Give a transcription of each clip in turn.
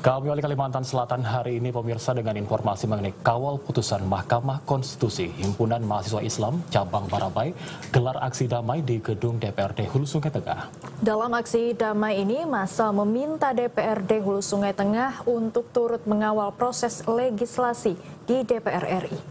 Kami wali Kalimantan Selatan hari ini pemirsa dengan informasi mengenai kawal putusan Mahkamah Konstitusi. Himpunan Mahasiswa Islam Cabang Barabai gelar aksi damai di gedung DPRD Hulu Sungai Tengah. Dalam aksi damai ini, massa meminta DPRD Hulu Sungai Tengah untuk turut mengawal proses legislasi di DPR RI.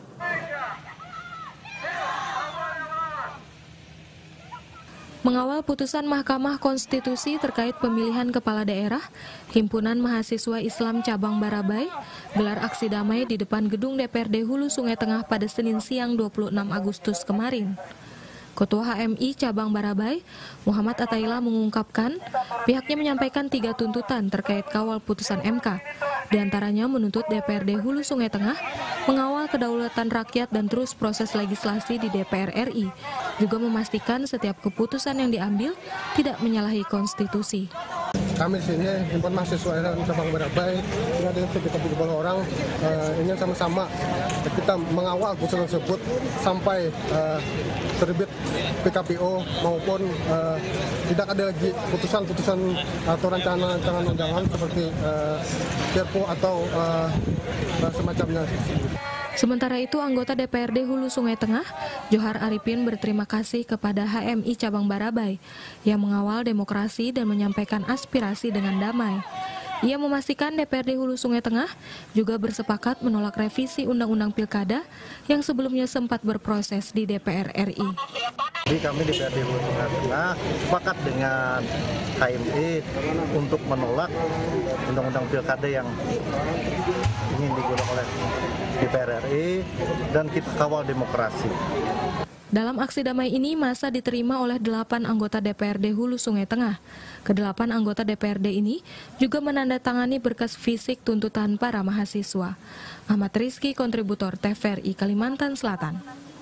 Mengawal putusan Mahkamah Konstitusi terkait pemilihan kepala daerah, Himpunan Mahasiswa Islam Cabang Barabai gelar aksi damai di depan gedung DPRD Hulu Sungai Tengah pada Senin siang 26 Agustus kemarin. Ketua HMI Cabang Barabai, Muhammad Ataila mengungkapkan pihaknya menyampaikan 3 tuntutan terkait kawal putusan MK. Di antaranya menuntut DPRD Hulu Sungai Tengah mengawal kedaulatan rakyat dan terus proses legislasi di DPR RI, juga memastikan setiap keputusan yang diambil tidak menyalahi konstitusi. Kami di sini, Himpunan Mahasiswa Islam Cabang Barabai, dengan sekitar 70 orang, ingin sama-sama kita mengawal putusan tersebut sampai terbit PKPO maupun tidak ada lagi putusan-putusan atau rancangan undangan seperti Perpu atau semacamnya. Sementara itu, anggota DPRD Hulu Sungai Tengah, Johar Arifin berterima kasih kepada HMI Cabang Barabai yang mengawal demokrasi dan menyampaikan aspirasi dengan damai. Ia memastikan DPRD Hulu Sungai Tengah juga bersepakat menolak revisi Undang-Undang Pilkada yang sebelumnya sempat berproses di DPR RI. Jadi kami DPRD Hulu Sungai Tengah sepakat dengan HMI untuk menolak Undang-Undang Pilkada yang ingin digunakan oleh DPR RI dan kita kawal demokrasi. Dalam aksi damai ini, massa diterima oleh 8 anggota DPRD Hulu Sungai Tengah. Ke-8 anggota DPRD ini juga menandatangani berkas fisik tuntutan para mahasiswa. Ahmad Rizky, kontributor TVRI Kalimantan Selatan.